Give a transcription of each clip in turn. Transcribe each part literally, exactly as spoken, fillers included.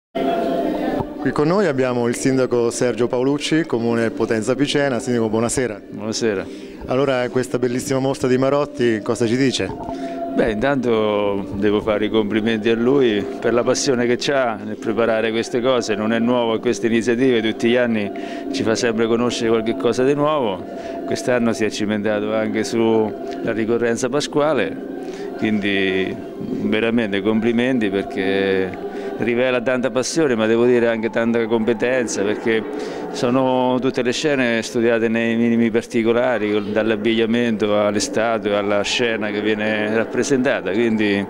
Qui con noi abbiamo il sindaco Sergio Paolucci, comune Potenza Picena. Sindaco, buonasera. Buonasera. Allora, questa bellissima mostra di Marotti cosa ci dice? Beh, intanto devo fare i complimenti a lui per la passione che ha nel preparare queste cose. Non è nuovo a queste iniziative, tutti gli anni ci fa sempre conoscere qualche cosa di nuovo. Quest'anno si è cimentato anche sulla ricorrenza pasquale, quindi veramente complimenti perché rivela tanta passione, ma devo dire anche tanta competenza, perché sono tutte le scene studiate nei minimi particolari, dall'abbigliamento alle statue, alla scena che viene rappresentata, quindi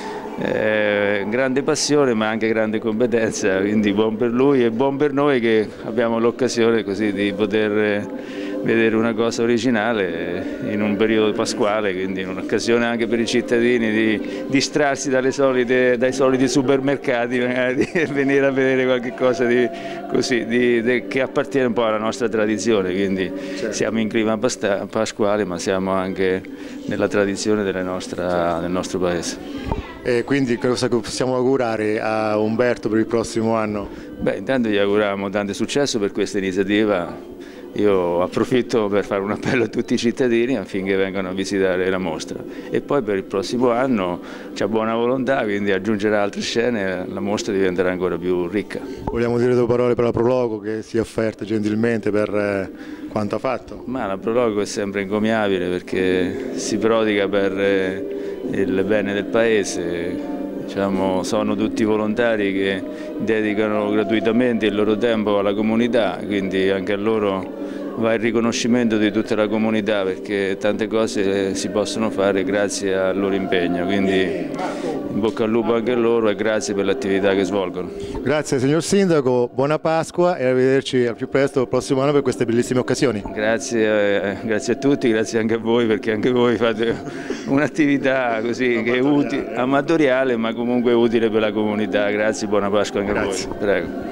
eh, grande passione ma anche grande competenza, quindi buon per lui e buon per noi che abbiamo l'occasione così di poter vedere una cosa originale in un periodo pasquale, quindi un'occasione anche per i cittadini di distrarsi dalle solite, dai soliti supermercati magari, e venire a vedere qualche cosa di, così, di, di, che appartiene un po' alla nostra tradizione, quindi certo. Siamo in clima pasquale ma siamo anche nella tradizione della nostra, del nostro paese. E quindi cosa possiamo augurare a Umberto per il prossimo anno? Beh, intanto gli auguriamo tanto successo per questa iniziativa. Io approfitto per fare un appello a tutti i cittadini affinché vengano a visitare la mostra e poi per il prossimo anno c'è buona volontà, quindi aggiungerà altre scene e la mostra diventerà ancora più ricca. Vogliamo dire due parole per la Prologo che si è offerta gentilmente per eh, quanto ha fatto? Ma la Prologo è sempre encomiabile perché si prodiga per eh, il bene del paese. Diciamo, sono tutti volontari che dedicano gratuitamente il loro tempo alla comunità, quindi anche a loro va il riconoscimento di tutta la comunità perché tante cose si possono fare grazie al loro impegno, quindi in bocca al lupo anche a loro e grazie per l'attività che svolgono. Grazie signor Sindaco, buona Pasqua e arrivederci al più presto il prossimo anno per queste bellissime occasioni. Grazie, eh, grazie a tutti, grazie anche a voi perché anche voi fate un'attività così che è utile, amatoriale ma comunque utile per la comunità. Grazie, buona Pasqua anche grazie. a voi. Prego.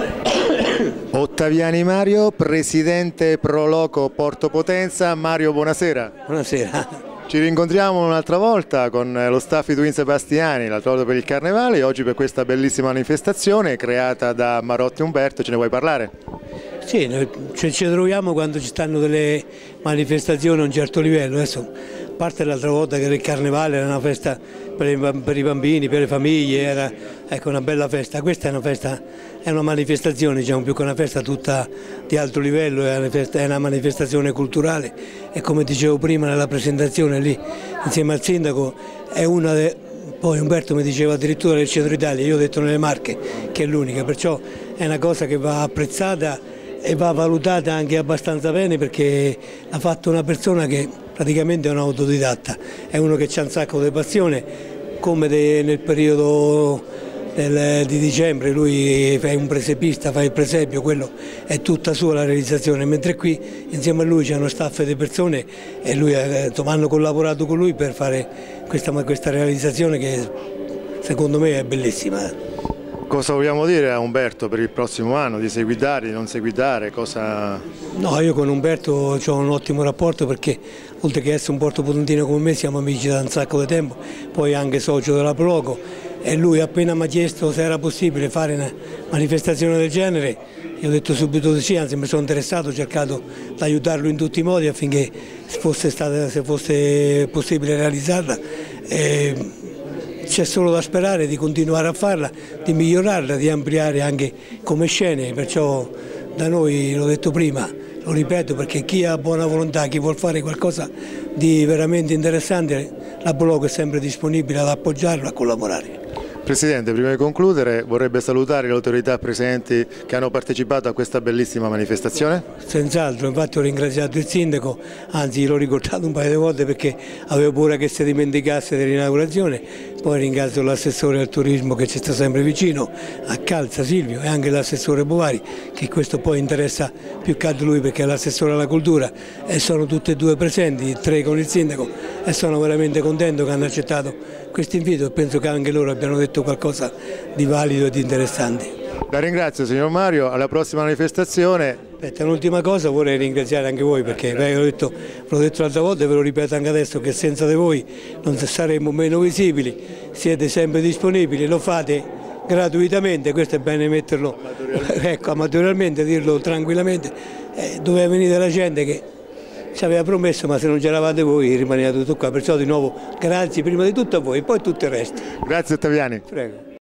Ottaviani Mario, presidente Proloco Porto Potenza. Mario, buonasera. Buonasera. Ci rincontriamo un'altra volta con lo staff di Twin Sebastiani, l'altra volta per il Carnevale e oggi per questa bellissima manifestazione creata da Marotti Umberto. Ce ne vuoi parlare? Sì, noi ci troviamo quando ci stanno delle manifestazioni a un certo livello. Adesso, a parte l'altra volta che il Carnevale era una festa per i, per i bambini, per le famiglie, era ecco, una bella festa. Questa è una festa, è una manifestazione, diciamo, più che una festa tutta di alto livello, è una, festa, è una manifestazione culturale e come dicevo prima nella presentazione lì, insieme al sindaco, è una de, poi Umberto mi diceva addirittura del centro Italia, io ho detto nelle Marche che è l'unica, perciò è una cosa che va apprezzata e va valutata anche abbastanza bene perché l'ha fatto una persona che praticamente è un autodidatta, è uno che ha un sacco di passione, come de, nel periodo del, di dicembre lui è un presepista, fa il presepio, quello è tutta sua la realizzazione, mentre qui insieme a lui c'è uno staff di persone e lui, insomma, hanno collaborato con lui per fare questa, questa realizzazione che secondo me è bellissima. Cosa vogliamo dire a Umberto per il prossimo anno? Di seguitare, di non seguitare? Cosa... No, io con Umberto ho un ottimo rapporto perché oltre che essere un porto potentino come me siamo amici da un sacco di tempo, poi anche socio della Proloco e lui appena mi ha chiesto se era possibile fare una manifestazione del genere, io ho detto subito di sì, anzi mi sono interessato, ho cercato di aiutarlo in tutti i modi affinché fosse stata, se fosse possibile realizzarla. E c'è solo da sperare di continuare a farla, di migliorarla, di ampliare anche come scene, perciò da noi, l'ho detto prima, lo ripeto perché chi ha buona volontà, chi vuol fare qualcosa di veramente interessante, la Proloco è sempre disponibile ad appoggiarlo, a collaborare. Presidente, prima di concludere vorrebbe salutare le autorità presenti che hanno partecipato a questa bellissima manifestazione? Senz'altro, infatti ho ringraziato il sindaco, anzi l'ho ricordato un paio di volte perché avevo paura che si dimenticasse dell'inaugurazione, poi ringrazio l'assessore al turismo che ci sta sempre vicino, a Calza Silvio e anche l'assessore Bovari, che questo poi interessa più che altro lui perché è l'assessore alla cultura e sono tutti e due presenti, tre con il sindaco e sono veramente contento che hanno accettato questo invito e penso che anche loro abbiano detto qualcosa di valido e di interessante. La ringrazio signor Mario, alla prossima manifestazione. Aspetta, un'ultima cosa, vorrei ringraziare anche voi perché ve l'ho detto, detto l'altra volta e ve lo ripeto anche adesso che senza di voi non saremmo meno visibili, siete sempre disponibili, lo fate gratuitamente, questo è bene metterlo, amatorialmente, ecco, amatorialmente dirlo tranquillamente, eh, doveva venire la gente che ci aveva promesso, ma se non c'eravate voi rimaneva tutto qua, perciò di nuovo grazie prima di tutto a voi e poi tutto il resto. Grazie Ottaviani. Prego.